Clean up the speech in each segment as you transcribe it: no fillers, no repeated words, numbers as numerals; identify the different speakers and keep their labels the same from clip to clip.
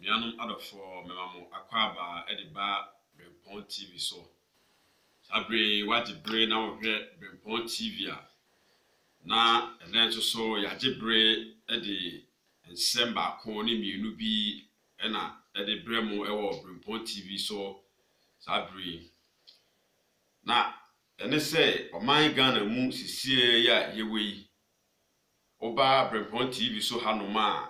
Speaker 1: Mianum adofo memamo akwaba ediba Brempon TV so. Sabre waje bre na wohwe Brempon TV a. Na enen so yaje bre edi ensem ba ko ni mienu bi na edi bre mu ewo Brempon TV so. Sabre na ene se oman Ghana mu sisie ya yewe oba Brempon TV so hanoma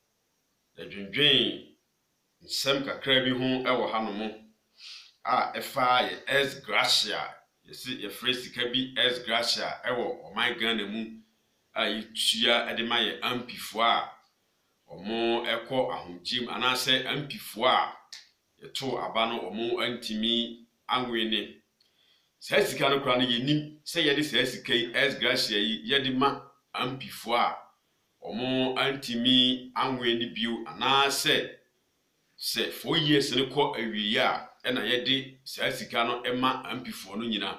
Speaker 1: edwendwen nsem kakra bi ho ewo hanom a efa ye S Gracia yesi ye fresika bi S Gracia ewo oman Ghana mu a yitua edema ye ampifo a omo ekọ ahunjim anase ampifo a yeto aba no omo antimi anwene sesika no kra no yenim se ye de sesika yi S Gracia yi ye de ma ampifo a omo antimi anwene bio anase se 4 years ne ko awiya na ye de sesika no ema ampifo no nyina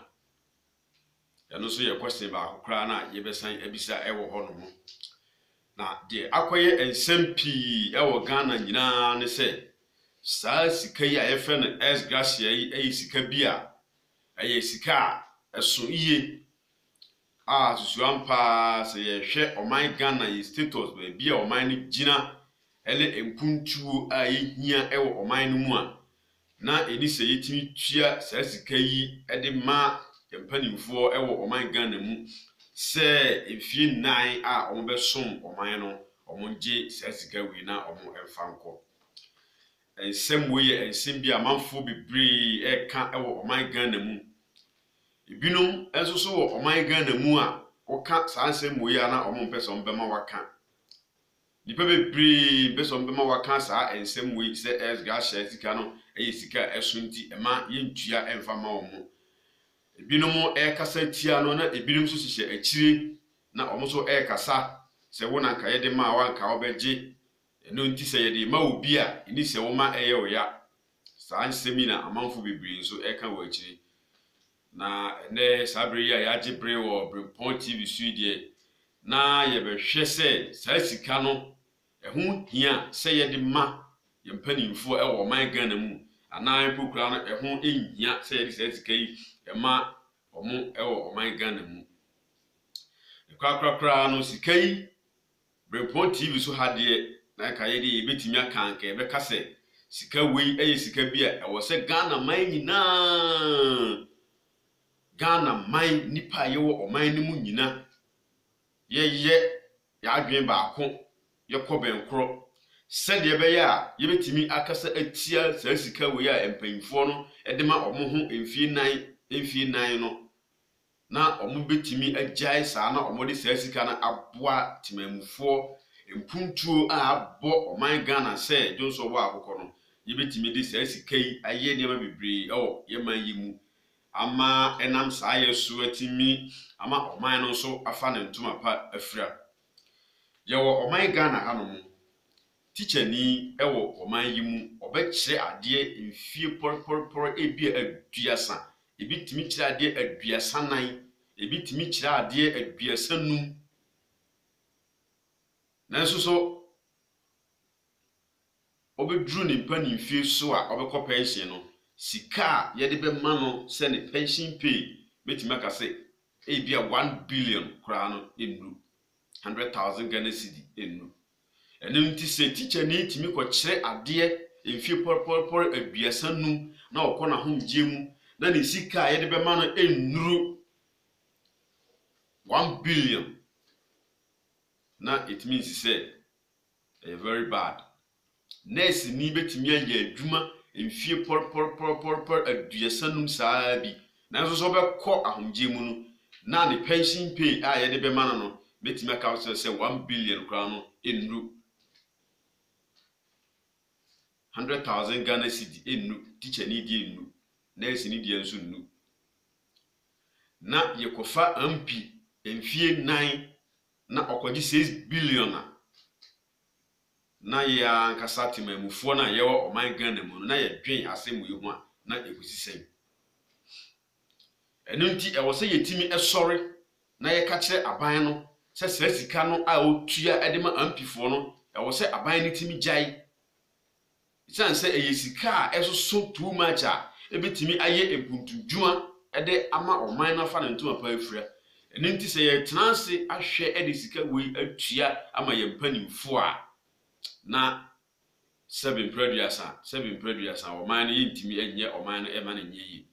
Speaker 1: eno so ye question ba akokra na ye besan ebisa ewo hono na de akoye ensempi ewo Ghana nyina ne se saa sika yi a ye fe no S Gracia yi sika bia eye sika eso iye a susuampa se ye hwe oman Ghana yi status ba bia oman no gina ele empuntuo a yehia ewo oman no mu a na eni se yetimi tua saa sika yi ede ma empanimfo ewo oman Ghana mu se efie nan a omo besom oman no omo nge saa sika wi na omo emfanko ensem wo ye ensem bi amanfo bebre eka ewo oman Ghana mu ibinum enso so wo oman Ghana mu a oka saa ensem wo ya na omo mpese omo bema waka nipa bebre beso mbema waka saa ensem wo se S Gracia sika no sika esunti ema yentua emfa ma omo ibinum ekasa tia no na ibinum so hihye akire na omo so ekasa se wo na kaye de ma wanka obegye eno nti se ye de ma obi a ni se wo ma eye oya saa nsemi na amanfo bebre so eka wo akire na ene sabre ya yaje bre wo Brempon TV studio na ye behwe se saa sika no ehu hia se ye de ma ye mpanimfo ewo man Ghana mu anan pokura no ehu enhia se ye de saa sika yi ema omo ewo oman Ghana mu ekrakrakra no sika yi Brempon TV so hade na ka ye de betimi akanka ebe kase sika wei eye sika bia ewo se Ghana man nyina Ghana man nipa ye wo oman ni mu nyina ye ya adwen ba ko ye ko benkro se de be ya ye betimi akasa atia saa sika wei a empanfo no edema omo ho emfie nan no na omo betimi agyae saa na omo de saa sika na aboa timamufo empuntuo a abo oman Ghana se jonso bo akoko no ye betimi de saa sika yi aye ne ma bebre ye man yi mu ama enam saa ye so atimi ama oman no so afa ne ntoma pa afira ye wo oman Ghana hanom teacher ni ewo oman yi mu obekire ade emfie porporpor ebia aduasa ebi timi kire ade aduasa nan ebi timi kire ade aduasa num nanso so obedru ni mpanimfie so a obekọ pension no sika ye de be ma no se ne pension pay betimi akase ebia 1 billion kra no enu 100,000 Ghana cedi enu enu nti se teacher ni timi ko kire ade emfie porporpor aduasa num na okọ na homgye mu na ne sika ye de be ma no enuru 1 billion na it means say very bad nurse ni betimi aya adwuma emfie porporpor aduasa num saa bi na so be kọ ahomgye mu no na ne pension pay a ye de be ma no betimi aka say 1 billion kra no enuru 100,000 Ghana cedi enu teacher ni die enu nurse ni die nso enu na yekofa ampi emfie 9 na okoji 6 billion na ya nkasa timamufo na yewo oman Ghana mu na ye dwen asemu yehu a na ekusisen enu nti ewo se yetimi esori na ye ka kire aban no se sika no a otua edema ampifo no ewo se aban ni timi jai Chance sika esoso too much a ebetimi aye empuntudwuma ede ama oman na fa ne ntoma pa afura eni nti se ye tenase ahwe ede sika wei atua ama ye mpanimfo a na 7 preduasa oman ne yintimi enye oman no ema na nye yi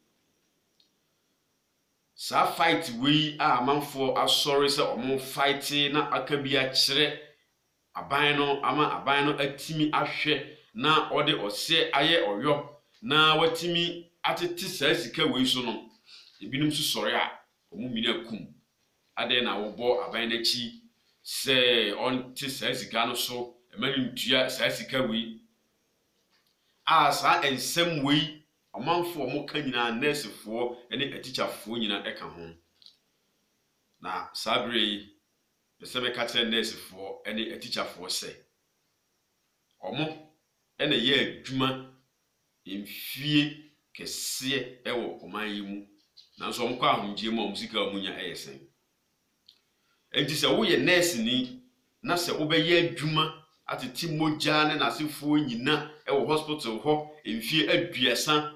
Speaker 1: sa fight wei a amanfo asori se omo fight na aka bi a kire aban no ama aban no atimi ahwe na ode ose aye oyo na watimi atete saa sika wei so no ebinum so sori a omu mina kum ade na wobo aban na chi se on te saa sika no so emanim tua saa sika wei a saa ensem wei omanfo omo ka nyina nursefo ene teacherfo nyina eka ho na sabre beseme ka tere nursefo ene teacherfo se omo ene ye adwuma emfie kese ewo oman yi mu nanso omko ahomgie mu musika omunya eyesen enti se wo ye nurse ni na se wo be ye adwuma ateti moja ne nasefo nyina ewo hospital ho emfie aduasa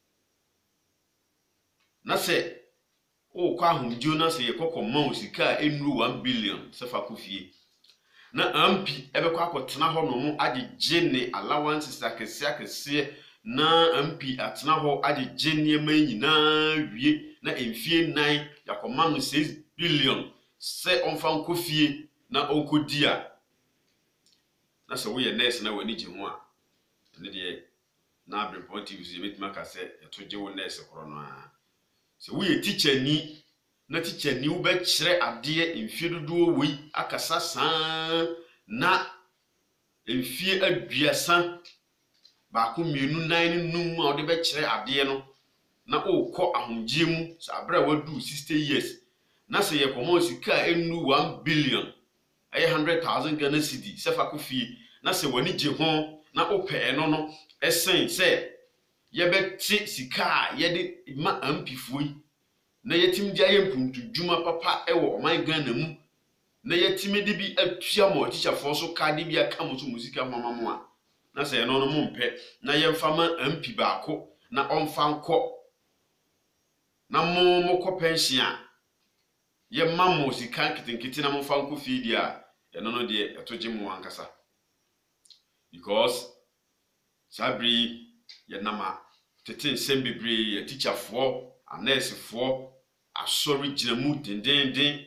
Speaker 1: na se o kwa ahomgie na se ye kokoma osika enru 1 billion se fa kofie na ampi ebekwa akotena ho no mu agege ne allowances akese na ampi atena ho agege ne manyina wie na emfie 9 yakoma no 6 billion se onfa nkofie na onkodia na se wo ye nurse na wani je ho a ne de na abreport TV betima ka se etoje wo nurse koro no a se wo ye teacher ni na teacher ni wo be kire ade emfie dodo wei akasa saa na emfie aduasa ba ko mienu 9 num a wo de be kire ade no na okọ ahomgie mu sa abra wadu 60 years na se ye komo sika enu 1 billion ay 100,000 Ghana cedi se fa ko fie na se wani je ho na ope no esen se ye beti sika ye de ma ampifoi na yetim dia ye mpuntu dwuma papa ewo oman Ghana mu na yetimi de bi atua mo teacherfo so ka de bi aka mo so musika mamamo a na se no mo mpe na ye mfama ampi baako na onfa nko na mo ko pension ye mammo sika kitinkiti na mo fa nko fidi a eno no de etoje mo ankasa because sabri ye nama tete sembebre ye teacherfo anesefo asori ginamu dendenden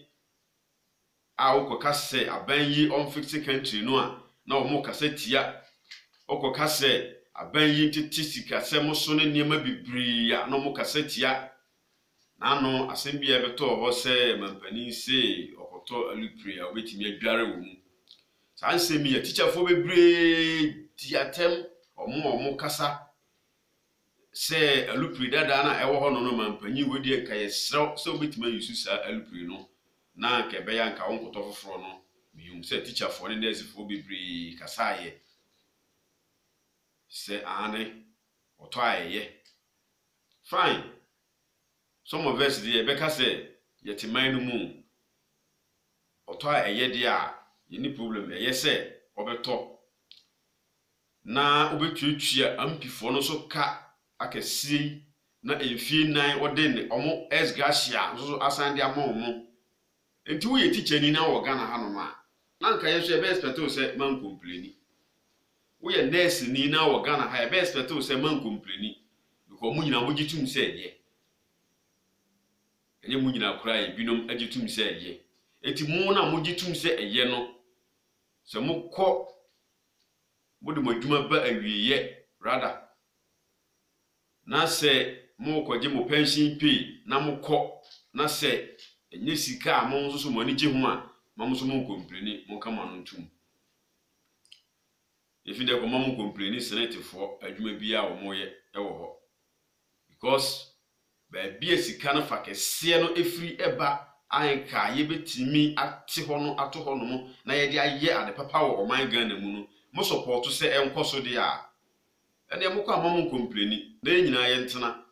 Speaker 1: a okoka se abanyi on fix country no a na omo kasa tia okoka se abanyi tete sika se mo so ne niema bibri a na omo kasa tia na no asembia beto ho se mampani se okoto alupre a obetimi adware wo mu sa nsemi ya teacherfo bebre tiatem omo kasa se alupri dada na ewo ho no mampanyi wedi enka yesrew se obetima yusu sa alupri no na nke be ya nka wonkoto foforo no miyum se teacherfo ne nesefo bebre kasaye se ane oto ayeye fine some of us dey be ka se yetiman no mu oto ayeye dey a yeni problem eye se obeto na obetuatua ampifo no so ka akesi na emfie 9 odene omo esgracia so asande amomo enti wo ye teacher ni na wo Ghana ha no ma na nka ye so e be expect o se man complaini wo ye nurse ni na wo Ghana ha e be expect o se man complaini because mu nyina mo gitum se ye enye mu nyina kura ye binom agitum se ye enti mu na mo gitum se ye no se mo kọ mo de modwuma ba awieye rather na se mo kwaje mo pension pay na mo kọ na se enye sika mo nso so mo ani je ho a ma mo so mo complaini mo kama no ntum if de ko mo complaini senatefo adwuma bia wo mo ye ewo ho because ba bia sika na fa kese no efiri eba anka ye betimi ate ho no ato ho no mo na ye de aye ade papa wo oman Ghana mu no mo support se enkoso de a ene mo kwa mo complaini na nyina ye ntena